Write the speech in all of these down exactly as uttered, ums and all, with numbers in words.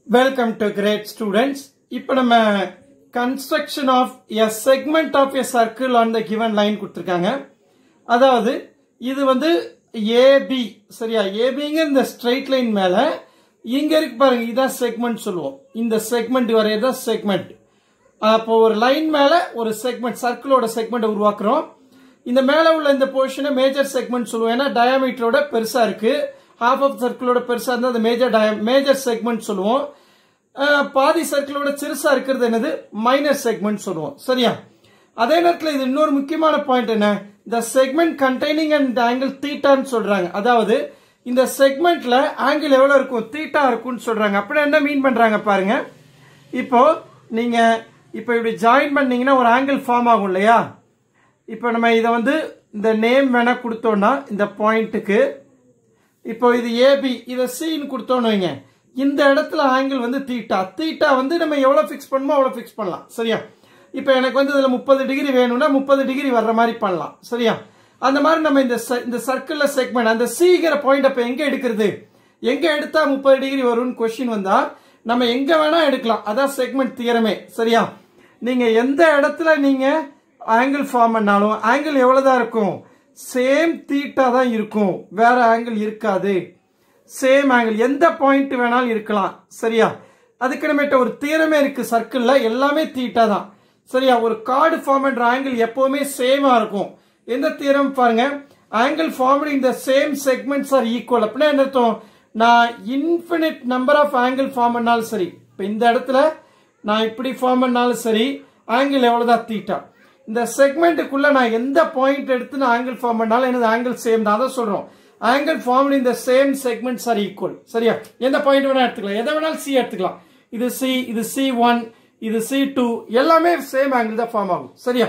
Welcome to great students. இப்போ நம்ம construction of a segment of a circle on the given line கொடுத்திருக்காங்க. அதாவது இது வந்து A B சரியா A B ங்க இந்த straight line மேல இங்க இருக்கு பாருங்க இதான் segment சொல்லுவோம். இந்த segment வரையதான் segment. அப்போ ஒரு லைன் மேல ஒரு segment சர்க்கிளோட segment உருவாக்குறோம். இந்த மேல உள்ள இந்த பொசிஷனை மேஜர் செக்மெண்ட் சொல்லுவோம். ஏன்னா டயாமீட்டரோட பெருசா இருக்கு. half of சர்க்கிளோட பெருசா இருந்தா அது மேஜர் மேஜர் செக்மெண்ட் சொல்லுவோம். பாதி சர்க்கிளோட சிறுசா இருக்கிறது என்னது மைனர் செக்மெண்ட் சொல்லுவோம். சரியா? அதே நேரத்தில் இது இன்னொரு முக்கியமான பாயிண்ட் என்ன, the segment containing an angle theta ன்னு சொல்றாங்க. அதாவது இந்த செக்மெண்ட்ல ஆங்கிள் எவ்வளவு இருக்கும், தீட்டா இருக்கும்னு சொல்றாங்க. அப்படி என்ன மீன் பண்றாங்க பாருங்க. இப்போ நீங்க இப்போ இப்படி ஜாயின் பண்ணீங்கன்னா ஒரு ஆங்கிள் ஃபார்ம் ஆகும் இல்லையா? இப்போ நம்ம இதை வந்து இந்த நேம் வேணா கொடுத்தோம்னா இந்த பாயிண்ட்டுக்கு இப்போ இது ஏபி இதை சின்னு கொடுத்தோன்னு வைங்க, இந்த இடத்துல ஆங்கிள் வந்து தீட்டா தீட்டா வந்து நம்ம எவ்வளவு ஃபிக்ஸ் பண்ணுமோ அவ்வளவு ஃபிக்ஸ் பண்ணலாம். சரியா? இப்போ எனக்கு வந்து இதுல முப்பது டிகிரி வேணும்னா முப்பது டிகிரி வர்ற மாதிரி பண்ணலாம். சரியா? அந்த மாதிரி நம்ம இந்த இந்த சர்க்கிள்ல செக்மெண்ட் அந்த சிங்கிற பாயிண்ட் அப்ப எங்க எடுக்கிறது, எங்க எடுத்தா முப்பது டிகிரி வரும்னு கொஸ்டின் வந்தா நம்ம எங்க வேணா எடுக்கலாம். அதான் செக்மெண்ட் தியரமே. சரியா? நீங்க எந்த இடத்துல நீங்க ஆங்கிள் ஃபார்ம் பண்ணாலும் ஆங்கிள் எவ்வளவுதான் இருக்கும், சேம் தீட்டா தான் இருக்கும், வேற ஆங்கிள் இருக்காது. சேம் ஆங்கிள் எந்த பாயிண்ட் வேணாலும் இருக்கலாம். சரியா? அதுக்கு நம்ம ஒரு தியரமே இருக்கு சர்க்கிள்ல, எல்லாமே தீட்டா தான். சரியா? ஒரு கார்டு ஃபார்ம் பண்ற ஆங்கிள் எப்பவுமே சேமா இருக்கும். எந்த தியரம் பாருங்க, angle formed in the same segments are equal. அப்படின்னா என்ன அர்த்தம், நான் infinite number of angle form பண்ணாலும் சரி, இப்போ இந்த இடத்துல நான் இப்படி ஃபார்ம் பண்ணாலும் சரி ஆங்கிள் எவ்வளவுதான் தீட்டா. இந்த செக்மெண்ட்டுக்குள்ள நான் எந்த பாயிண்ட் எடுத்து நான் ஆங்கிள் ஃபார்ம் பண்ணாலும் எனது ஆங்கிள் சேம் தான். அதான் சொல்றோம், angle formed in the same segments are equal. சரியா? எந்த பாயிண்ட் வேணா எடுத்துக்கலாம், எதை வேணாலும் சி எடுத்துக்கலாம். இது சி, இது சி ஒன், இது சி டூ, எல்லாமே சேம் ஆங்கிள் தான் ஃபார்ம் ஆகும். சரியா?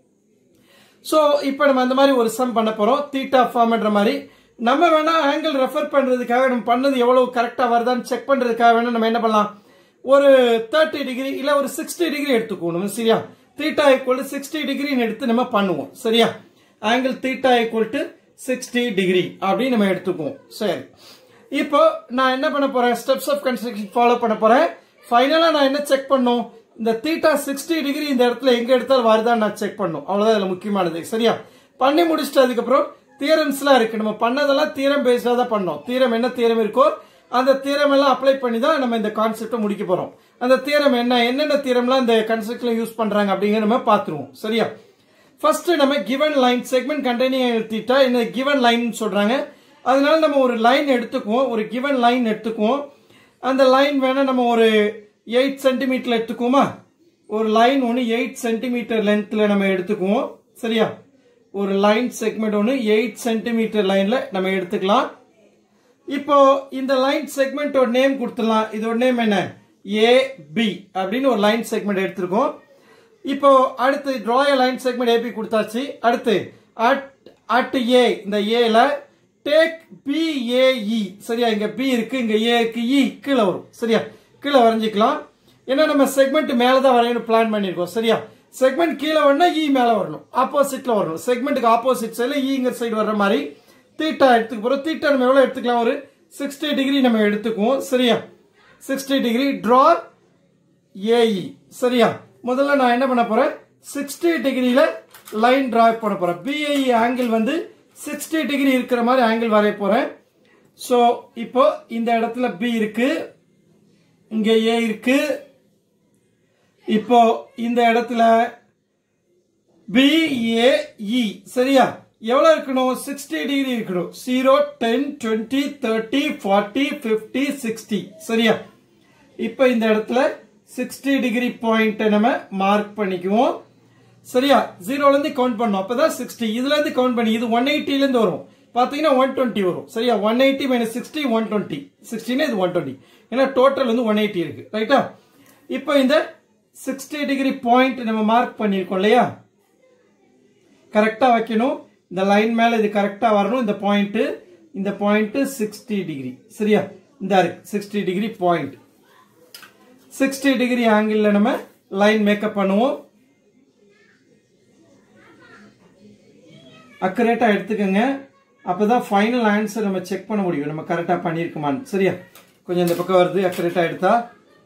சோ இப்போ நம்ம அந்த மாதிரி ஒரு சம் பண்ண போறோம். தீட்டா ஃபார்ம் பண்ற மாதிரி நம்ம வேணா ஆங்கிள் ரெஃபர் பண்றதுக்காக நம்ம பண்ணது எவ்வளவு கரெக்டா வருதான்னு செக் பண்றதுக்காக வேணா நம்ம என்ன பண்ணலாம், ஒரு தேர்ட்டி டிகிரி இல்ல ஒரு சிக்ஸ்டி டிகிரி எடுத்துக்கணும். சரியா? தீட்டா ஈக்குவல் டு சிக்ஸ்டி டிகிரின்னு எடுத்து நம்ம பண்ணுவோம். சரியா? Angle theta equal to sixty degree அப்படின்னு நம்ம எடுத்துக்குவோம். சரி, இப்போ நான் என்ன பண்ண போறேன், ஸ்டெப்ஸ் ஆஃப் கன்ஸ்ட்ரக்ஷன் ஃபாலோ பண்ண போறேன். ஃபைனலா நான் என்ன செக் பண்ணும், இந்த தீட்டா சிக்ஸ்டி டிகிரி இந்த இடத்துல எங்க எடுத்தாலும் வருதான்னு நான் செக் பண்ணும். அவ்வளவுதான் இதுல முக்கியமானது. சரியா? பண்ணி முடிச்சுட்டு அதுக்கப்புறம் தியரம்ஸ் எல்லாம் இருக்கு. நம்ம பண்ணதெல்லாம் தியரம் பேஸ்டா தான் பண்ணோம். தியரம் என்ன தியரம் இருக்கோ அந்த தியரம் எல்லாம் அப்ளை பண்ணி தான் நம்ம இந்த கான்செப்டை முடிக்க போறோம். அந்த தியரம் என்ன, என்னென்ன தியரம்லாம் இந்த கன்ஸ்ட்ரக்ஷன்ல யூஸ் பண்றாங்க அப்படிங்கிற நம்ம பாத்துருவோம். சரியா? ஃபர்ஸ்ட் நம்ம given line segment containing angle theta என்ன கிவன் லைன் சொல்றாங்க. அதனால நம்ம ஒரு லைன் எடுத்துக்குவோம், ஒரு கிவன் லைன் எடுத்துக்குவோம். அந்த லைன் வேணா நம்ம ஒரு எயிட் சென்டிமீட்டர் எடுத்துக்குவோமா, ஒரு லைன் ஒன்று எயிட் சென்டிமீட்டர் லென்த்ல நம்ம எடுத்துக்குவோம். சரியா? ஒரு லைன் செக்மெண்ட் ஒன்று எயிட் சென்டிமீட்டர் லைன்ல நம்ம எடுத்துக்கலாம். இப்போ இந்த லைன் செக்மெண்டோட நேம் கொடுத்துடலாம். இதோட நேம் என்ன, ஏ பி அப்படின்னு ஒரு லைன் செக்மெண்ட் எடுத்திருக்கோம். இப்போ அடுத்து draw a line segment AB கொடுத்தாச்சு. அடுத்து அட் அட் ஏ, இந்த ஏல டேக் பி ஏ இ. சரியா? இங்க பி இருக்கு, இங்க ஏ இருக்கு, இ கீழே வரும். சரியா? கீழே வரைஞ்சிக்கலாம். ஏன்னா நம்ம செக்மெண்ட் மேலதான் வரையணும் பிளான் பண்ணிருக்கோம். சரியா? செக்மெண்ட் கீழே வரணும், இ மேல வரணும், ஆப்போசிட்ல வரணும். செக்மெண்ட்டுக்கு ஆப்போசிட் சைடுல இங்கிற சைடு வர்ற மாதிரி தீட்டா எடுத்துக்க போறோம். தீட்டா நம்ம எவ்வளவு எடுத்துக்கலாம், ஒரு சிக்ஸ்டி டிகிரி நம்ம எடுத்துக்குவோம். சரியா? Sixty degree draw AE. சரியா? முதல்ல நான் என்ன பண்ண போறேன், சிக்ஸ்டி டிகிரியில லைன் டிரா பண்ண போறேன். பிஐ ஆங்கிள் வந்து சிக்ஸ்டி டிகிரி இருக்கிற மாதிரி ஆங்கிள் வரைய போறேன். சோ இப்போ இந்த இடத்துல பி இருக்கு, இங்க ஏ இருக்கு. இப்போ இந்த இடத்துல பிஏஇ. சரியா? எவ்வளவு இருக்கணும், சிக்ஸ்டி டிகிரி இருக்கணும். Zero, ten, twenty, thirty, forty, fifty, sixty. சரியா? இப்ப இந்த இடத்துல சிக்ஸ்டி டிகிரி பாயிண்ட் நம்ம மார்க் பண்ணிக்குவோம். சரியா? ஜீரோல இருந்து கவுண்ட் பண்ணோம், அப்பதான் சிக்ஸ்டி. இதுல இருந்து கவுண்ட் பண்ணி இது ஒன் எயிட்டில இருந்து வரும், பாத்தீங்கன்னா ஒன் டுவெண்ட்டி வரும். சரியா? One eighty minus sixty one twenty. சிக்ஸ்டினா இது ஒன் டுவெண்ட்டி. ஏன்னா டோட்டல் வந்து ஒன் எயிட்டி இருக்கு. ரைட்டா? இப்போ இந்த சிக்ஸ்டி டிகிரி பாயிண்ட் நம்ம மார்க் பண்ணிருக்கோம் இல்லையா, கரெக்டா வைக்கணும். இந்த லைன் மேல இது கரெக்டா வரணும். இந்த பாயிண்ட், இந்த பாயிண்ட் சிக்ஸ்டி டிகிரி. சரியா? இந்த இருக்கு sixty degree point. Sixty degree angle நம்ம லைன் மேக்கப் பண்ணுவோம். அக்குரேட்டா எடுத்துக்கங்க, அப்பதான் ஃபைனல் ஆன்சர் நம்ம செக் பண்ண முடியும், நம்ம கரெக்டா பண்ணிருக்கோமான்னு. சரியா? கொஞ்சம் இந்த பக்கம் வருது, அக்குரேட்டா எடுத்தா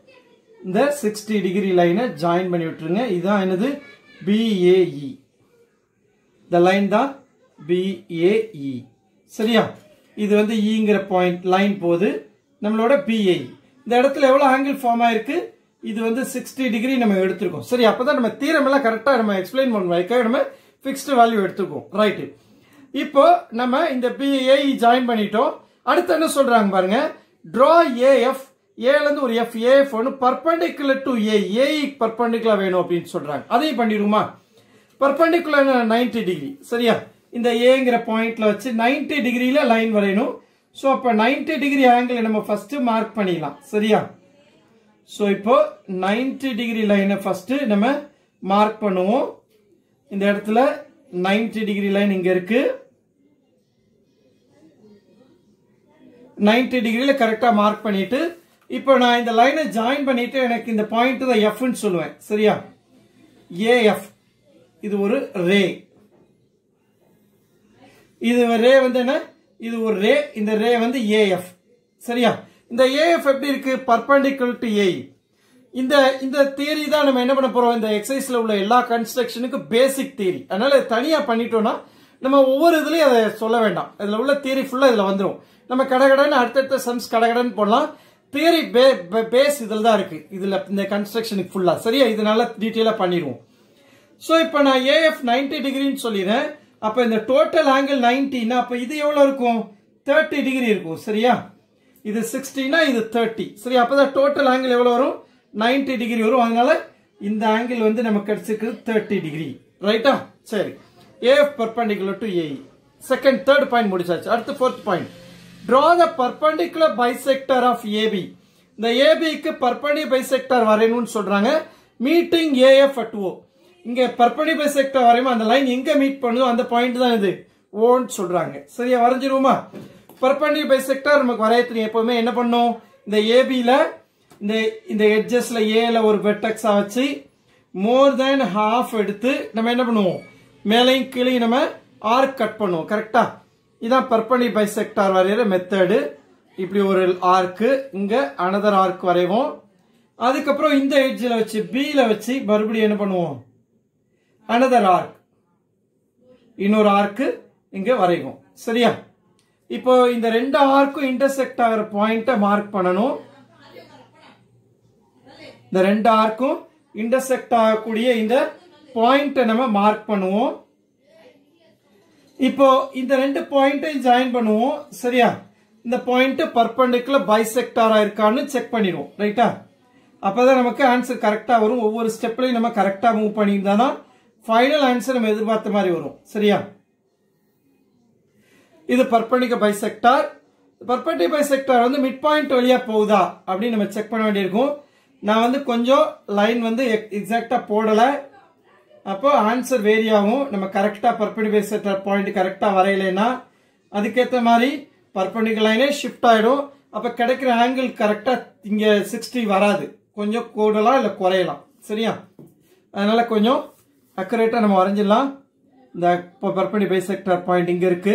இந்த சிக்ஸ்டி டிகிரி லைனை ஜாயின் பண்ணி விட்டுருங்க. இதுதான் என்னது பிஏஇ. இந்த லைன் தான் பிஏஇ. சரியா? இது வந்து ஈங்கிற பாயிண்ட் லைன் போது நம்மளோட பிஏஇ. இந்த இடத்துல எவ்வளவு ஆங்கிள் ஃபார்ம் ஆயிருக்கு? இது வந்து சிக்ஸ்டி டிகிரி நம்ம எடுத்திருக்கோம். சரி, அப்பதான் நம்ம தீரம் எல்லாம் கரெக்டா நம்ம எக்ஸ்பிளைன் பண்ணுவோம். நம்ம பிக்ஸ்டு வேல்யூ எடுத்துக்கோம். ரைட். இப்போ நம்ம இந்த பிஏஇ ஜாயின் பண்ணிட்டோம். அடுத்து என்ன சொல்றாங்க பாருங்க, டிரா ஏஎஃப். ஏல இருந்து ஒரு எஃப் ஏஎஃப் ஒன்னு perpendicular to A. AE perpendicular வேணும் அப்படின்னு சொல்றாங்க. அதையும் பண்ணிடுமா? Perpendicular ninety degree. சரியா? இந்த ஏங்கிற பாயிண்ட்ல வச்சு நைன்டி டிகிரியில லைன் வரையணும். சோ அப்ப நைன்டி டிகிரி ஆங்கிள் நம்ம ஃபர்ஸ்ட் மார்க் பண்ணிடலாம். சரியா? சோ இப்போ நைன்டி டிகிரி லைனை ஃபர்ஸ்ட் நம்ம மார்க் பண்ணுவோம். இந்த இடத்துல நைன்டி டிகிரி லைன் இங்க இருக்கு. நைன்டி டிகிரியில கரெக்டா மார்க் பண்ணிட்டு இப்போ நான் இந்த லைனை ஜாயின் பண்ணிட்டு எனக்கு இந்த பாயிண்ட் தான் எஃப் ன்னு சொல்லுவேன். சரியா? ஏஎஃப் இது ஒரு ரே. இது ரே வந்து என்ன? இது ஒரு ரே. இந்த ரே வந்து ஏஎஃப். சரியா? இந்த ஏஎஃப் எப்படி இருக்கு? Perpendicular to AE. இந்த இந்த தியரி தான் நம்ம என்ன பண்ண போறோம், இந்த எக்ஸசைஸ்ல உள்ள எல்லா கன்ஸ்ட்ரக்ஷனுக்கு பேசிக் தியரி. அதனால தனியா பண்ணிட்டோம்னா நம்ம ஒவ்வொரு இதுலயும் அதை சொல்ல வேண்டாம். இதுல உள்ள தியரி ஃபுல்லா இதுல வந்துடும். நம்ம கடகடன்னு அடுத்தடுத்த சம்ஸ் கடகடன்னு போடலாம். தியரி பேஸ் இதுல தான் இருக்கு. இதுல இந்த கன்ஸ்ட்ரக்ஷனுக்கு ஃபுல்லா. சரியா? இதனால டீட்டெயிலா பண்ணிடுவோம். சோ இப்போ நான் ஏஎஃப் நைன்டி டிகிரின்னு சொல்லிடுறேன். அப்ப இந்த டோட்டல் ஆங்கிள் நைன்டினா அப்ப இது எவ்வளவு இருக்கும்? தேர்ட்டி டிகிரி இருக்கும். சரியா? இது சிக்ஸ்டினா இது தேர்ட்டி. சரி, அப்பதான் டோட்டல் ஆங்கிள் எவ்வளவு வரும்? நைன்டி டிகிரி வரும். அதனால இந்த ஆங்கிள் வந்து நமக்கு கிடைச்சிருக்கு தேர்ட்டி டிகிரி. ரைட்டா? சரி, AF perpendicular to AE. Second third point முடிச்சாச்சு. அடுத்து fourth point, draw the perpendicular bisector of A B. இந்த A B க்கு perpendicular bisector வரையணும்னு சொல்றாங்க. Meeting A F at O. இங்க perpendicular bisector வரையுமா அந்த லைன் எங்க மீட் பண்ணுதோ அந்த பாயிண்ட் தான் இது O ன்னு சொல்றாங்க. சரியா? வரைஞ்சிருவோமா? perpendicular bisector நமக்கு வரைய தெரியும். எப்பவுமே என்ன பண்ணும், இந்த A B ல இந்த இந்த எட்ஜஸ்ல A ல ஒரு வெர்டெக்ஸா வச்சு மோர் தென் ஹாஃப் எடுத்து நம்ம என்ன பண்ணுவோம், மேலையும் கீழே நம்ம ஆர்க் கட் பண்ணுவோம். கரெக்டா? இதான் பர்பெண்டிகுலர் பைசெக்டார் வரைகிற மெத்தடு. இப்படி ஒரு ஆர்க், இங்க அனதர் ஆர்க் வரைவோம். அதுக்கப்புறம் இந்த எட்ஜில் வச்சு பில வச்சு மறுபடியும் என்ன பண்ணுவோம், அனதர் ஆர்க், இன்னொரு ஆர்க் இங்க வரைவோம். சரியா? இப்போ இந்த ரெண்டு ஆர்க்கும் இன்டர்செக்ட் ஆகிற பாயிண்ட மார்க் பண்ணணும். இந்த ரெண்டு ஆர்க்கும் இன்டர்செக்ட் ஆகக்கூடிய இந்த பாயிண்ட நம்ம மார்க் பண்ணுவோம். இப்போ இந்த ரெண்டு பாயிண்டையும் ஜாயின் பண்ணுவோம். சரியா? இந்த பாயிண்ட் பர்பெண்டிகுலர் பைசெக்டாரா இருக்கான்னு செக் பண்ணிடுவோம். ரைட்டா? அப்பதான் நமக்கு ஆன்சர் கரெக்டா வரும். ஒவ்வொரு ஸ்டெப்லயும் நம்ம கரெக்டா மூவ் பண்ணியிருந்தா ஃபைனல் ஆன்சர் நம்ம எதிர்பார்த்த மாதிரி வரும். சரியா? இது பர்பெண்டிகுலர் பைசெக்டார். பர்பெண்டிகுலர் பைசெக்டார் வந்து மிட் பாயிண்ட் வழியா போகுதா அப்படின்னு நம்ம செக் பண்ண வேண்டியிருக்கும். நான் வந்து கொஞ்சம் லைன் வந்து எக்ஸாக்டா போடல, அப்போ ஆன்சர் வேரி ஆகும். நம்ம கரெக்டா பர்பெண்டிகுலர் பைசெக்டார் பாயிண்ட் கரெக்டா வரையலைன்னா அதுக்கேற்ற மாதிரி பர்பெண்டிகுலர் லைனே ஷிஃப்ட் ஆயிடும். அப்ப கிடைக்கிற ஆங்கிள் கரெக்டா இங்க சிக்ஸ்டி வராது, கொஞ்சம் கூடலாம் இல்ல குறையலாம். சரியா? அதனால கொஞ்சம் அக்குரேட்டா நம்ம வரைஞ்சிடலாம். இந்த பர்பெண்டிகுலர் பைசெக்டார் பாயிண்ட் இங்க இருக்கு.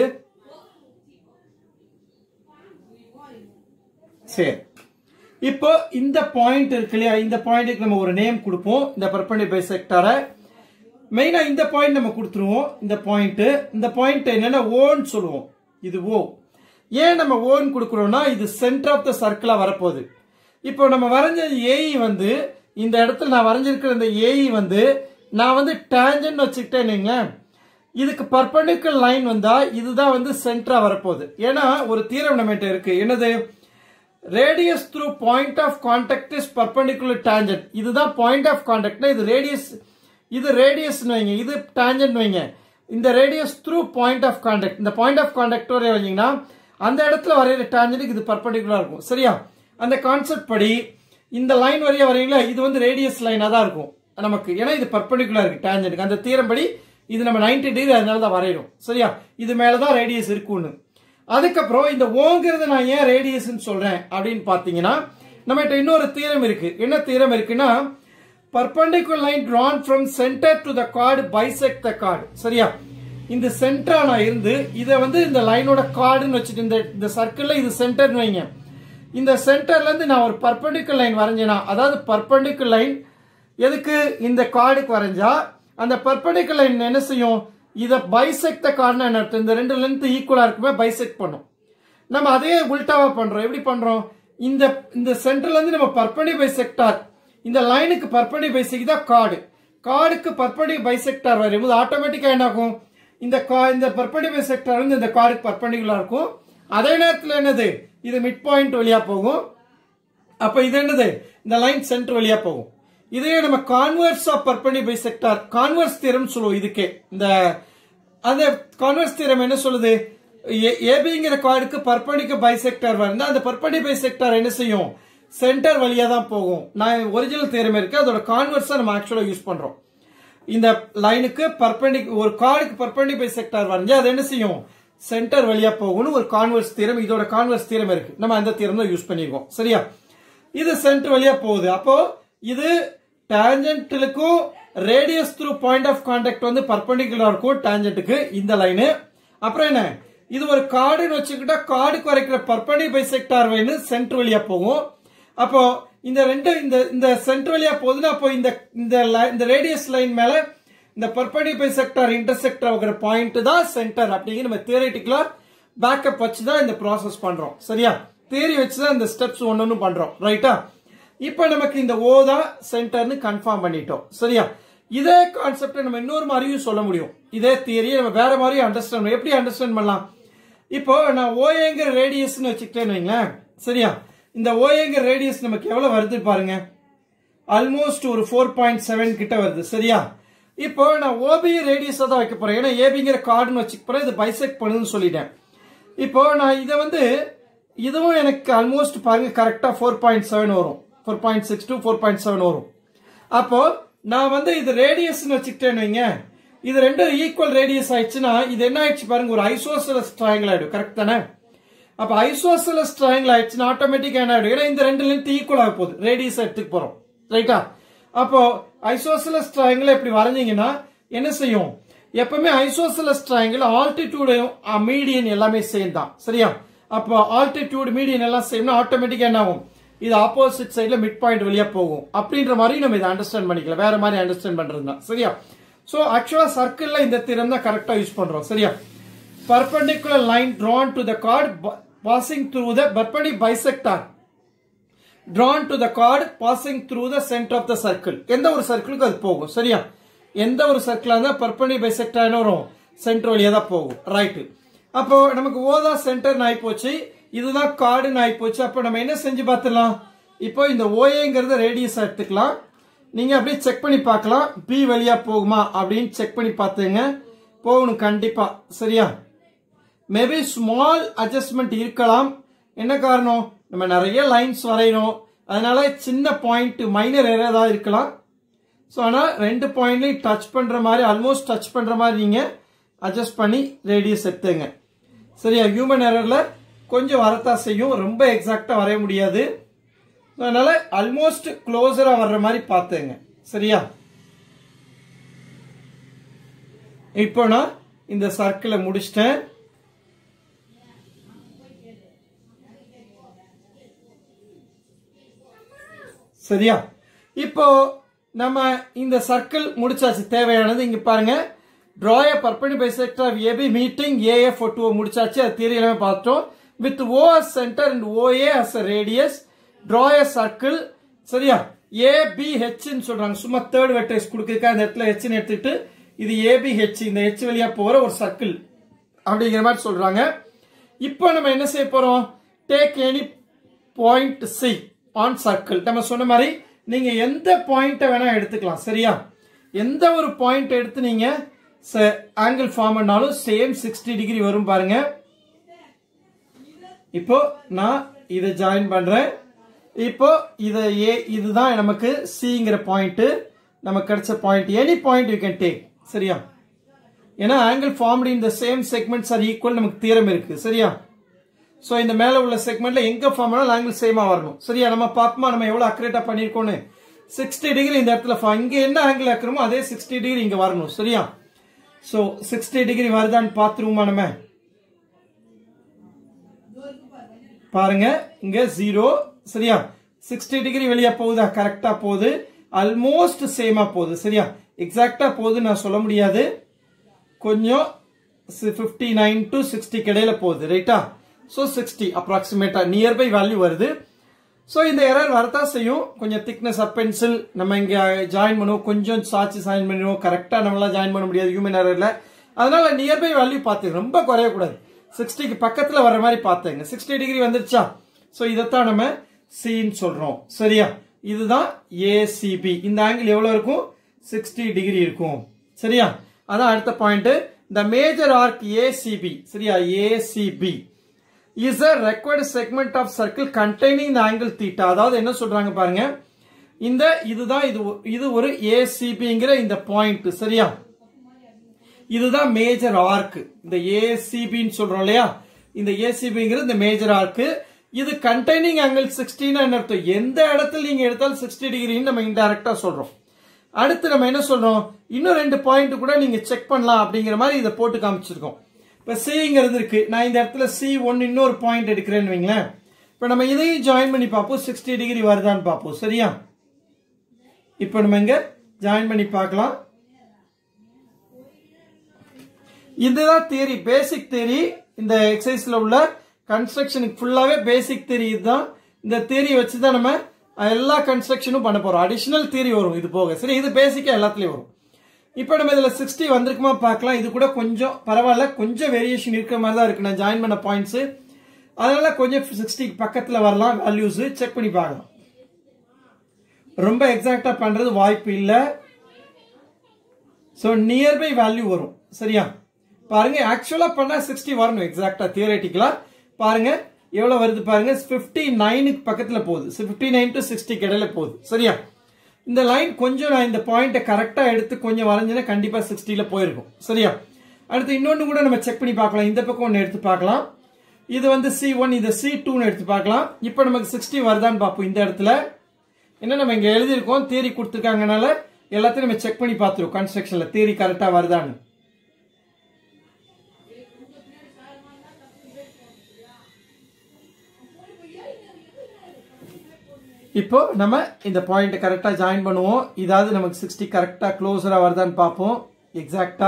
சரி, இப்போ இந்த பாயிண்ட் இருக்கு இல்லையா, இந்த பாயிண்ட்டுக்கு நம்ம ஒரு நேம் கொடுப்போம். இந்த பர்பெண்டிகுலர் பைசெக்டாரை மெயினா இந்த பாயிண்ட் நம்ம கொடுத்துருவோம். இந்த பாயிண்ட் இந்த பாயிண்ட் என்னன்னா ஓன்னு சொல்லுவோம். இது ஓ. ஏன் நம்ம ஓன்னு கொடுக்கிறோம்னா இது சென்டர் ஆஃப் த சர்க்கிளா வரப்போகுது. இப்போ நம்ம வரைஞ்ச ஏஇ வந்து இந்த இடத்துல நான் வரைஞ்சிருக்கிற இந்த ஏஇ வந்து நான் வந்து டேஞ்சன்ட் வச்சுக்கிட்டேன்னு இதுக்கு பர்பெண்டிகுலர் லைன் வந்தா இதுதான் வந்து சென்டரா வரப்போகுது. ஏன்னா ஒரு தியரம் நம்மகிட்ட இருக்கு. என்னது? Radius through point of contact is perpendicular tangent. இதுதான் பாயிண்ட் ஆஃப் கான்டாக்ட்னா இது ரேடியஸ், இது ரேடியஸ் வைங்க, இது டான்ஜென்ட் வைங்க. இந்த radius through point of contact, இந்த பாயிண்ட் ஆஃப் கான்டாக்ட் வரைய வந்தீங்கன்னா அந்த இடத்துல வரைகிற டான்ஜென்ட் இது பர்பெண்டிகுலரா இருக்கும். சரியா? அந்த கான்செப்ட் படி இந்த லைன் வரைய வரைங்களா இது வந்து ரேடியஸ் லைனா தான் இருக்கும் நமக்கு. ஏன்னா இது பர்பெண்டிகுலரா இருக்கு டான்ஜென்ட். அந்த தியரம் படி இது நம்ம நைன்டி டிகிரி அதனால தான் வரையணும். சரியா? இது மேலதான் ரேடியஸ் இருக்குன்னு. அதுக்கப்புறம் இந்த ஓங்கிறது நான் ஏன் ரேடியஸ் சொல்றேன் அப்படின்னு பாத்தீங்கன்னா நம்ம இன்னொரு தியரம் இருக்கு. என்ன தியரம் இருக்குன்னா perpendicular line drawn from center to the chord bisect the chord. சரியா? இந்த சென்டரா நான் இருந்து இத வந்து இந்த லைனோட கார்டுன்னு வச்சுட்டு இந்த இந்த சர்க்கிள்ல இது சென்டர்னு வைங்க. இந்த சென்டர்ல இருந்து நான் ஒரு பர்பெண்டிகுலர் லைன் வரைஞ்சேனா, அதாவது பர்பெண்டிகுலர் லைன் எதுக்கு இந்த கார்டுக்கு வரைஞ்சா அந்த பர்பெண்டிகுலர் லைன் என்ன செய்யும், இத பைசெக்ட் த கார்டுன்னு அர்த்தம். இந்த ரெண்டு லென்த் ஈக்குவலா இருக்குமே பைசெக்ட் பண்ணும். நம்ம அதே உல்டாவா பண்றோம். எப்படி பண்றோம், இந்த இந்த சென்டர்ல இருந்து நம்ம பர்பெண்டிகுலர் பைசெக்டார் இந்த லைனுக்கு பர்பெண்டிகுலர் பைசெக்ட் தான் கார்டு. கார்டுக்கு பர்பெண்டிகுலர் பைசெக்டார் வரும்போது ஆட்டோமேட்டிக்கா என்ன ஆகும், இந்த இந்த பர்பெண்டிகுலர் பைசெக்டார் வந்து இந்த கார்டுக்கு பர்பெண்டிகுலரா இருக்கும். அதே நேரத்தில் என்னது, இது மிட் பாயிண்ட் வழியா போகும். அப்ப இது என்னது, இந்த லைன் சென்டர் வழியா போகும். இதே நம்ம converse of perpendicular bisector converse theorem சொல்லுவோம். இதுக்கே இந்த அந்த கான்வர்ஸ் தியரம் என்ன சொல்லுது, ஏபிங்கிற கார்டுக்கு பர்பெண்டிகுலர் பைசெக்டார் வருது, அந்த பர்பெண்டிகுலர் பைசெக்டார் என்ன செய்யும், சென்டர் வழியா தான் போகும். நான் ஒரிஜினல் தியரம் இருக்கு, அதோட கான்வர்ஸா நம்ம ஆக்சுவலா யூஸ் பண்றோம். இந்த லைனுக்கு பர்பெண்டிகுலர் ஒரு கார்டுக்கு பர்பெண்டிகுலர் பைசெக்டார் வரைஞ்சா அது என்ன செய்யும், சென்டர் வழியா போகணும். ஒரு கான்வர்ஸ் தியரம், இதோட கான்வர்ஸ் தியரம் இருக்கு, நம்ம அந்த தியரம் தான் யூஸ் பண்ணிருக்கோம். சரியா, இது சென்டர் வழியா போகுது. அப்போ இது டான்ஜென்ட்லுக்கும் radius through point of contact வந்து பர்பெண்டிகுலரா இருக்கும் டான்ஜென்ட்டுக்கு இந்த லைனு. அப்புறம் என்ன, இது ஒரு கார்டுன்னு வச்சுக்கிட்டா கார்டுக்கு வரைக்கிற பர்பெண்டிகுலர் பைசெக்டார் லைன் சென்டர் வழியா போகும். அப்போ இந்த ரெண்டு இந்த இந்த சென்டர் வழியா போகுதுன்னா அப்போ இந்த இந்த ரேடியஸ் லைன் மேல இந்த பர்பெண்டிகுலர் பைசெக்டார் இன்டர்செக்ட் ஆகிற பாயிண்ட் தான் சென்டர் அப்படிங்கிற நம்ம தியரிட்டிக்கலா பேக்கப் வச்சு தான் இந்த ப்ராசஸ் பண்றோம். சரியா, தியரி வச்சு தான் இந்த ஸ்டெப்ஸ் ஒன்னொன்னு பண்றோம். ரைட்டா, இப்ப நமக்கு இந்த ஓ தான் சென்டர்னு கன்ஃபார்ம் பண்ணிட்டோம். சரியா, இதே கான்செப்ட் நம்ம இன்னொரு மாதிரியும் சொல்ல முடியும். இதே தியரியை நம்ம வேற மாதிரியும் அண்டர்ஸ்டாண்ட் எப்படி அண்டர்ஸ்டாண்ட் பண்ணலாம். இப்போ நான் ஓஏங்கிற ரேடியஸ்னு வச்சுக்கிட்டேன்னு வைங்களேன். சரியா, இந்த ஓஏங்கிற ரேடியஸ் நமக்கு எவ்வளவு வருது பாருங்க, ஆல்மோஸ்ட் ஒரு ஃபோர் பாயிண்ட் செவன் கிட்ட வருது. சரியா, இப்போ நான் ஓபி ரேடியஸ் தான் வைக்க போறேன், ஏன்னா ஏபிங்கிற கார்டுன்னு வச்சுக்க போறேன், இது பைசெக்ட் பண்ணுன்னு சொல்லிட்டேன். இப்போ நான் இதை வந்து இதுவும் எனக்கு ஆல்மோஸ்ட் பாருங்க கரெக்டா ஃபோர் பாயிண்ட் செவன் வரும், four point six to four point seven வரும். அப்போ நான் வந்து இது ரேடியஸ்னு வச்சுக்கிட்டேன்னு வைங்க, இது ரெண்டும் ஈக்குவல் ரேடியஸ் ஆயிடுச்சுன்னா இது என்ன ஆயிடுச்சு பாருங்க, ஒரு ஐசோசெலஸ் ட்ரையாங்கிள் ஆயிடும். கரெக்ட் தானே, அப்ப ஐசோசெலஸ் ட்ரையாங்கிள் ஆயிடுச்சுன்னா ஆட்டோமேட்டிக்கா என்ன ஆயிடும், ஏன்னா இந்த ரெண்டு லென்த் ஈக்குவல் ஆக போகுது, ரேடியஸ் எடுத்துக்க போறோம். ரைட்டா, அப்போ ஐசோசெலஸ் ட்ரையாங்கிள் இப்படி வரைஞ்சீங்கன்னா என்ன செய்யும், எப்பவுமே ஐசோசெலஸ் ட்ரையாங்கிள் ஆல்டிடியூடையும் மீடியன் எல்லாமே சேம் தான். சரியா, அப்போ ஆல்டிடியூட் மீடியன் எல்லாம் சேம்னா ஆட்டோமேட்டிக்கா என்ன ஆகும், இது ஆப்போசிட் சைட்ல மிட் பாயிண்ட் வழியா போகும். அப்படின்ற மாதிரி நம்ம இதை அண்டர்ஸ்டாண்ட் பண்ணிக்கலாம், வேற மாதிரி அண்டர்ஸ்டாண்ட் பண்றதுதான். சரியா, சோ ஆக்சுவலா சர்க்கிள்ல இந்த தியரம் தான் கரெக்டா யூஸ் பண்றோம். சரியா, perpendicular line drawn to the chord passing through the perpendicular bisector drawn to the chord passing through the center of the circle. எந்த ஒரு சர்க்கிளுக்கு அது போகும். சரியா, எந்த ஒரு சர்க்கிளா இருந்தா perpendicular bisector என்ன வரும், சென்டர் வழியா தான் போகும். ரைட், அப்போ நமக்கு ஓதா சென்டர் ஆயி போச்சு, இதுதான் கார்டுன்னு ஆயி போச்சு. அப்போ நம்ம என்ன செஞ்சு பார்த்துடலாம், இப்போ இந்த ஓஏங்கிறத ரேடியஸ் எடுத்துக்கலாம். நீங்க அப்படியே செக் பண்ணி பார்க்கலாம், பி வழியா போகுமா அப்படின்னு செக் பண்ணி பார்த்துங்க, போகணும் கண்டிப்பா. சரியா, மேபி ஸ்மால் அட்ஜஸ்ட்மெண்ட் இருக்கலாம். என்ன காரணம், நம்ம நிறைய லைன்ஸ் வரையணும், அதனால சின்ன பாயிண்ட் மைனர் ஏதாவது இருக்கலாம். ஸோ ஆனால் ரெண்டு பாயிண்ட்லையும் டச் பண்ற மாதிரி ஆல்மோஸ்ட் டச் பண்ற மாதிரி நீங்க அட்ஜஸ்ட் பண்ணி ரேடியஸ் எடுத்துங்க. சரியா, ஹியூமன் எரர்ல கொஞ்சம் வரத்தான் செய்யும், ரொம்ப எக்ஸாக்டா வரைய முடியாது. அதனால ஆல்மோஸ்ட் க்ளோசரா வர்ற மாதிரி பார்த்துங்க. சரியா, இப்போ நான் இந்த சர்க்கிளை முடிச்சிட்டேன். சரியா, இப்போ நம்ம இந்த சர்க்கிள் முடிச்சாச்சு. தேவையானது இங்க பாருங்க, draw a perpendicular bisector of A B meeting A F O two முடிச்சாச்சு, அது தியரி எல்லாமே பார்த்தோம். with O as center and O A as a radius draw a circle. சரியா, A B H ன்னு சொல்றாங்க, சும்மா தேர்ட் வெர்டெக்ஸ் கொடுத்திருக்கா, இந்த இடத்துல H ன்னு எடுத்துட்டு இது A B H, இந்த H வழியா போற ஒரு சர்க்கிள் அப்படிங்கிற மாதிரி சொல்றாங்க. இப்போ நம்ம என்ன செய்ய போறோம், take any point C on circle. நம்ம சொன்ன மாதிரி நீங்க எந்த பாயிண்ட வேணா எடுத்துக்கலாம். சரியா, எந்த ஒரு பாயிண்ட் எடுத்து நீங்க ஆங்கிள் ஃபார்ம் பண்ணாலும் சேம் சிக்ஸ்டி டிகிரி வரும் பாருங்க. இப்போ நான் இதை ஜாயின் பண்றேன். இப்போ இத ஏ இதுதான் நமக்கு சிங்கிற பாயிண்ட், நமக்கு கிடைச்ச point. Any point you can take. சரியா, ஏன்னா angle formed in the same segments are equal நமக்கு தியரம் இருக்கு. சரியா, சோ இந்த மேல உள்ள செக்மெண்ட்ல எங்க ஃபார்ம் ஆனாலும் ஆங்கிள் சேமா வரணும். சரியா, நம்ம பாப்போமா நம்ம எவ்வளவு அக்யூரேட்டா பண்ணிருக்கோம்னு. சிக்ஸ்டி டிகிரி இந்த இடத்துல இங்க என்ன ஆங்கிள் ஆக்குறோமோ அதே சிக்ஸ்டி டிகிரி இங்க வரணும். சரியா, சோ சிக்ஸ்டி டிகிரி வருதான்னு பாத்துருவோமா நம்ம. பாருங்க இங்க ஜீரோ சரியா சிக்ஸ்டி டிகிரி வெளியே போகுதா கரெக்டா போகுது ஆல்மோஸ்ட் சேமா போகுது சரியா எக்ஸாக்டா போகுது நான் சொல்ல முடியாது கொஞ்சம் ஃபிஃப்டி நைன் டு சிக்ஸ்டி இடையில போகுது ரைட்டா சோ சிக்ஸ்டி அப்ராக்சிமேட்டா நியர்பை வேல்யூ வருது சோ இந்த எரர் வரதான் செய்யும் கொஞ்சம் திக்னஸ் அப் பென்சில் நம்ம இங்க ஜாயின் பண்ணுவோம் கொஞ்சம் சாட்சி ஜாயின் பண்ணுவோம் கரெக்டா நம்மளால ஜாயின் பண்ண முடியாது ஹியூமன் எரர்ல அதனால நியர்பை வேல்யூ பார்த்து ரொம்ப குறைய கூடாது சிக்ஸ்டிக்கு பக்கத்துல வர மாதிரி பார்த்துங்க சிக்ஸ்டி டிகிரி வந்துருச்சா சோ இதைத்தான் நம்ம சின்னு சொல்றோம் சரியா இதுதான் ஏசிபி இந்த ஆங்கிள் எவ்வளவு இருக்கும் சிக்ஸ்டி டிகிரி இருக்கும் சரியா அதான் அடுத்த point the major arc A C B சரியா A C B is a required segment of circle containing the angle theta அதாவது என்ன சொல்றாங்க பாருங்க இந்த இதுதான் இது இது ஒரு A C B ங்கற இந்த பாயிண்ட் சரியா இதுதான் மேஜர் ஆர்க் இந்த A C B ன்னு சொல்றோம் இல்லையா இந்த A C B ங்கறது இந்த மேஜர் ஆர்க் இது containing angle sixty ன்னு அர்த்தம் எந்த இடத்துல நீங்க எடுத்தாலும் sixty டிகிரி நம்ம இன்டைரக்டா சொல்றோம் அடுத்து நம்ம என்ன சொல்றோம் இன்னும் ரெண்டு பாயிண்ட் கூட நீங்க செக் பண்ணலாம் அப்படிங்கிற மாதிரி இத போட்டு காமிச்சிருக்கோம் இப்ப சிங்கிறது இருக்கு நான் இந்த இடத்துல சி ஒன் இன்னொரு பாயிண்ட் எடுக்கிறேன்னு வைங்களேன் இப்ப நம்ம இதையும் ஜாயின் பண்ணி பார்ப்போம் சிக்ஸ்டி டிகிரி வருதான்னு பார்ப்போம் சரியா இப்ப நம்ம இங்க ஜாயின் பண்ணி பார்க்கலாம் இதுதான் தியரி பேசிக் தியரி இந்த எக்ஸசைஸ்ல உள்ள கன்ஸ்ட்ரக்ஷனுக்கு ஃபுல்லாவே பேசிக் தியரி இதுதான் இந்த தியரி வச்சு தான் நம்ம எல்லா கன்ஸ்ட்ரக்ஷனும் பண்ண போறோம் அடிஷனல் தியரி வரும் இது போக சரி இது பேசிக்கா எல்லாத்துலயும் வரும் இப்போ நம்ம இதுல சிக்ஸ்டி வந்திருக்குமா பார்க்கலாம் இது கூட கொஞ்சம் பரவாயில்ல கொஞ்சம் வேரியேஷன் இருக்கிற மாதிரி தான் இருக்கு நான் ஜாயின் பண்ண பாயிண்ட்ஸ் அதனால கொஞ்சம் சிக்ஸ்டி பக்கத்துல வரலாம் வேல்யூஸ் செக் பண்ணி பார்க்கலாம் ரொம்ப எக்ஸாக்டா பண்றது வாய்ப்பு இல்ல சோ நியர்பை வேல்யூ வரும் சரியா பாருங்க ஆக்சுவலா பண்ணா சிக்ஸ்டி வரணும் எக்ஸாக்டா தியரட்டிக்கலா பாருங்க எவ்வளவு வருது பாருங்க பிப்டி நைன் பக்கத்துல போகுது பிப்டி நைன் டு சிக்ஸ்டி இடையில போகுது சரியா இந்த லைன் கொஞ்சம் நான் இந்த பாயிண்ட கரெக்டா எடுத்து கொஞ்சம் வரைஞ்சேன்னா கண்டிப்பா சிக்ஸ்டில போயிருக்கும் சரியா அடுத்து இன்னொன்னு கூட நம்ம செக் பண்ணி பார்க்கலாம் இந்த பக்கம் ஒன்னு எடுத்து பார்க்கலாம் இது வந்து சி ஒன் இது சி டூ எடுத்து பார்க்கலாம் இப்போ நமக்கு சிக்ஸ்டி வருதான்னு பார்ப்போம் இந்த இடத்துல என்ன நம்ம இங்க எழுதியிருக்கோம் தியரி கொடுத்துருக்காங்கனால எல்லாத்தையும் நம்ம செக் பண்ணி பார்த்துருவோம் கன்ஸ்ட்ரக்ஷன்ல தியரி கரெக்டா வருதான்னு இப்போ நம்ம இந்த பாயிண்ட் கரெக்டா ஜாயின் பண்ணுவோம் இதாவது நமக்கு சிக்ஸ்டி கரெக்டா க்ளோஸரா வருதான்னு பார்ப்போம் எக்ஸாக்டா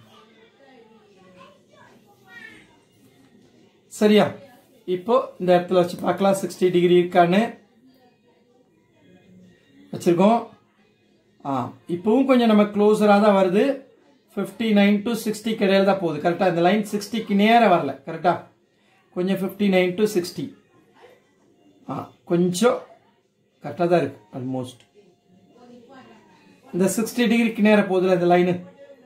சரியா இப்போ இந்த இடத்துல வச்சு பார்க்கலாம் சிக்ஸ்டி டிகிரி இருக்கான்னு வச்சிருக்கோம் இப்பவும் கொஞ்சம் நம்ம க்ளோஸரா தான் வருது பிப்டி நைன் டு சிக்ஸ்டி இடையில தான் போகுது கரெக்டா இந்த லைன் சிக்ஸ்டிக்கு நேர வரல கரெக்டா கொஞ்சம் பிப்டி நைன் டு சிக்ஸ்டி கொஞ்சம் கரெக்டா தான் இருக்கு ஆல்மோஸ்ட் இந்த சிக்ஸ்டி டிகிரிக்கு நேர போகுதுல இந்த லைன்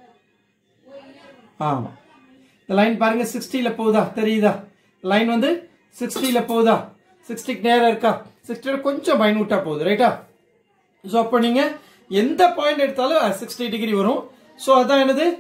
ஆமா இந்த லைன் பாருங்க சிக்ஸ்டில போகுதா தெரியுதா லைன் வந்து சிக்ஸ்டில போகுதா சிக்ஸ்டிக்கு நேரம் இருக்கா சிக்ஸ்டியோட கொஞ்சம் மைனூட்டா போகுது ரைட்டா சோ அப்ப நீங்க எந்த பாயிண்ட் எடுத்தாலும் சிக்ஸ்டி டிகிரி வரும் சோ அதான் என்னது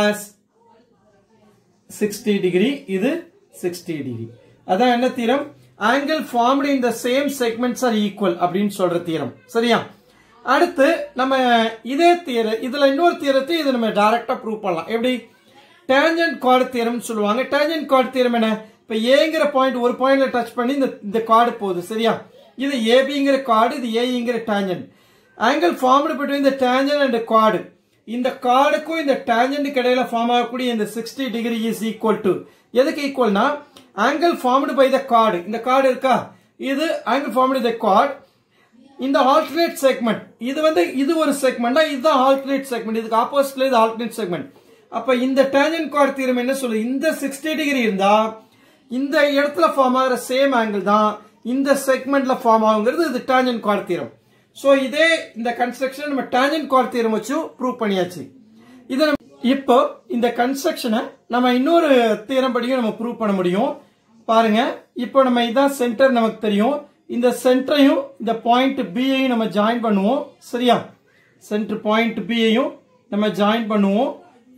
சிக்ஸ்டி டிகிரி இது சிக்ஸ்டி டிகிரி அதான் என்ன தீரம் angle formed in the same segments are equal அப்படின்னு சொல்ற தியரம் சரியா அடுத்து நம்ம இதே தியரம் இதுல இன்னொரு தியரத்தை இது நம்ம டைரக்டா ப்ரூவ் பண்ணலாம் எப்படி டேஞ்சன்ட் கார்டு தியரம் சொல்லுவாங்க டேஞ்சன்ட் கார்டு தியரம் என்ன இப்ப ஏங்கிற பாயிண்ட் ஒரு பாயிண்ட்ல டச் பண்ணி இந்த இந்த கார்டு போகுது சரியா இது ஏபிங்கிற கார்டு இது ஏங்கிற tangent angle formed between the tangent and the chord இந்த கார்டுக்கும் இந்த டேஞ்சன்ட் இடையில ஃபார்ம் ஆகக்கூடிய இந்த sixty degree is equal to எதுக்கு ஈக்குவல்னா angle formed by the chord இந்த கார்டு இருக்கா இது angle formed by the chord இந்த alternate segment இது வந்து இது ஒரு செக்மெண்டா இதுதான் alternate segment இதுக்கு ஆப்போசிட்ல இது alternate segment அப்ப இந்த tangent chord தியரம் என்ன சொல்லுது இந்த சிக்ஸ்டி டிகிரி இருந்தா இந்த இடத்துல ஃபார்ம் ஆகிற சேம் ஆங்கிள் தான் இந்த செக்மெண்ட்ல ஃபார்ம் ஆகுங்கிறது இது tangent chord தியரம் சோ இதே இந்த கன்ஸ்ட்ரக்ஷன் நம்ம tangent chord தியரம் வச்சு ப்ரூவ் பண்ணியாச்சு இத இப்போ இந்த கன்ஸ்ட்ரக்ஷனை நம்ம இன்னொரு தியரம் படியும் நம்ம ப்ரூவ் பண்ண முடியும் பாருங்க இப்போ நம்ம இதான் சென்டர் நமக்கு தெரியும் இந்த சென்டரையும் இந்த பாயிண்ட் பி ஐயும் நம்ம ஜாயின் பண்ணுவோம் சரியா சென்டர் பாயிண்ட் பி ஐயும் நம்ம ஜாயின் பண்ணுவோம்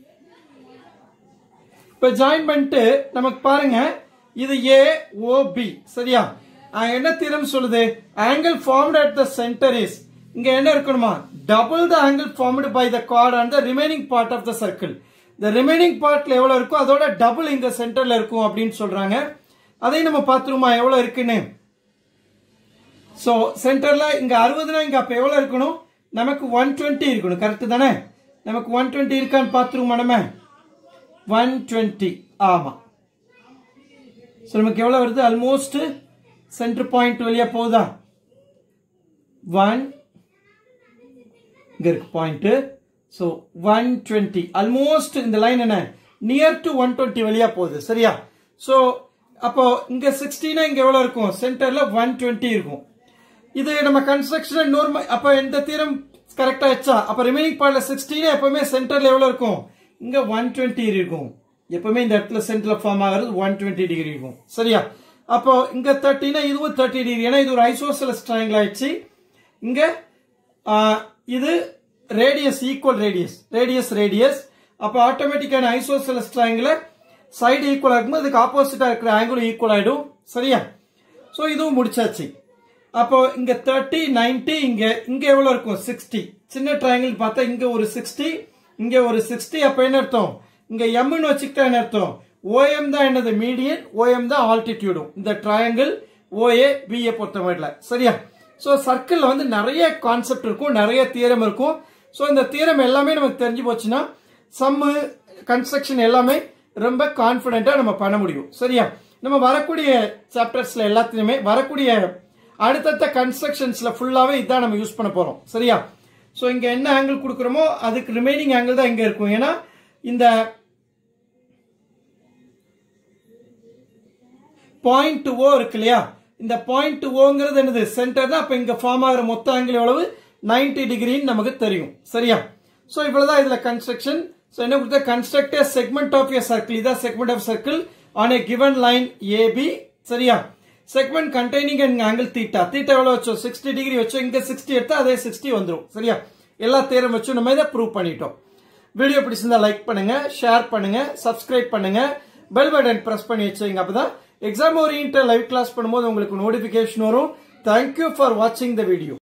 இப்ப ஜாயின் பண்ணிட்டு நமக்கு பாருங்க இது ஏ ஓ பி சரியா என்ன தியரம் சொல்லுது angle formed at the center is இங்க என்ன இருக்கணுமா double the angle formed by the chord and the remaining part of the circle the remaining partல எவ்வளவு இருக்கோ அதோட டபுள் இங்க சென்டர்ல இருக்கும் அப்படின்னு சொல்றாங்க அதை நம்ம பார்த்துருமா எவ்வளவு இருக்குன்னு. சோ சென்டர்ல இங்க அறுபதுனா இங்க அப்ப எவ்வளவு இருக்கணும், நமக்கு ஒன் டுவெண்ட்டி இருக்கணும். கரெக்ட் தானே? நமக்கு ஒன் டுவெண்ட்டி இருக்கான்னு பார்த்துருமா நம்ம. ஒன் டுவெண்ட்டி ஆமா. சோ நமக்கு எவ்வளவு வருது, ஆல்மோஸ்ட் சென்டர் பாயிண்ட் வழியா போகுதா, ஒன் இங்க இருக்கு பாயிண்ட். சோ ஒன் டுவெண்ட்டி ஆல்மோஸ்ட் இந்த லைன் என்ன நியர் டு ஒன் டுவெண்ட்டி வழியா போகுது. சரியா? சோ அப்போ இங்க சிக்ஸ்டினா இங்க எவ்வளவு இருக்கும், சென்டர்ல ஒன் டுவெண்ட்டி இருக்கும். இது நம்ம கன்ஸ்ட்ரக்ஷன் நார்மல். அப்ப இந்த தியரம் கரெக்டா ஆச்சா? அப்ப ரிமைனிங் பார்ட்ல சிக்ஸ்டினா எப்பவுமே சென்டர்ல எவ்வளவு இருக்கும், இங்க ஒன் டுவெண்ட்டி இருக்கும். எப்பவுமே இந்த இடத்துல சென்டர்ல ஃபார்ம் ஆகிறது ஒன் டுவெண்ட்டி டிகிரி இருக்கும். சரியா? அப்போ இங்க தேர்ட்டினா இதுவும் தேர்ட்டி டிகிரி. ஏன்னா இது ஒரு ஐசோசெலஸ் ட்ரையாங்கிள் ஆயிடுச்சு. இங்க இது radius equal radius radius radius அப்ப ஆட்டோமேட்டிக்கான ஐசோசெலஸ் ட்ரையாங்கிள் சைடு ஈக்குவல் ஆகும்போது அதுக்கு ஆப்போசிட்டா இருக்கிற ஆங்கிள் ஈக்குவல் ஆயிடும். சரியா? சோ இதுவும் முடிச்சாச்சு. அப்போ இங்க தேர்ட்டி நைன்டி இங்க இங்க எவ்வளவு இருக்கும், சிக்ஸ்டி. சின்ன ட்ரையாங்கிள் பார்த்தா இங்க ஒரு சிக்ஸ்டி இங்க ஒரு சிக்ஸ்டி. அப்ப என்ன அர்த்தம், இங்க எம்னு வச்சுக்கிட்டா என்ன அர்த்தம், ஓஎம் தான் என்னது மீடியன், ஓஎம் தான் ஆல்டிடியூடும் இந்த ட்ரையாங்கிள் ஓஏ பிஏ பொறுத்த மட்டும். சரியா? சோ சர்க்கிள்ல வந்து நிறைய கான்செப்ட் இருக்கும், நிறைய தியரம் இருக்கும். சோ இந்த தியரம் எல்லாமே நமக்கு தெரிஞ்சு போச்சுன்னா சம்மு கன்ஸ்ட்ரக்ஷன் எல்லாமே ரொம்ப கான்பிடென்ட்டா நம்ம பண்ண முடியும். சரியா? நம்ம வரக்கூடிய சாப்டர்ஸ்ல எல்லாத்தையுமே வரக்கூடிய அடுத்தடுத்த கன்ஸ்ட்ரக்ஷன்ஸ்ல ஃபுல்லாவே இதான் நம்ம யூஸ் பண்ண போறோம். சரியா? சோ இங்க என்ன ஆங்கிள் கொடுக்கறோமோ அதுக்கு ரிமைனிங் ஆங்கிள் தான் இங்க இருக்கும். ஏன்னா இந்த பாயிண்ட் ஓ இருக்கு இல்லையா, இந்த பாயிண்ட் ஓங்கிறது என்னது சென்டர் தான். அப்ப இங்க ஃபார்ம் ஆகிற மொத்த ஆங்கிள் எவ்வளவு, நைன்டி டிகிரின்னு நமக்கு தெரியும். சரியா? சோ இவ்வளவுதான் இதுல கன்ஸ்ட்ரக்ஷன். சோ என்ன கொடுத்த, construct a segment of a circle. இத segment of circle on a given line A B. சரியா? segment containing an angle theta. theta எவ்வளவு வச்சோம், சிக்ஸ்டி டிகிரி வச்சோம். இங்க சிக்ஸ்டி எடுத்தா அதே சிக்ஸ்டி வந்துரும். சரியா? எல்லா தியரம் வச்சு நம்ம இத ப்ரூவ் பண்ணிட்டோம். வீடியோ பிடிச்சிருந்தா லைக் பண்ணுங்க, ஷேர் பண்ணுங்க, சப்ஸ்கிரைப் பண்ணுங்க, பெல் பட்டன் பிரஸ் பண்ணி வச்சுங்க. அப்பதான் எக்ஸாம் ஓரியன்டட் லைவ் கிளாஸ் பண்ணும்போது உங்களுக்கு நோட்டிபிகேஷன் வரும். Thank you for watching the video.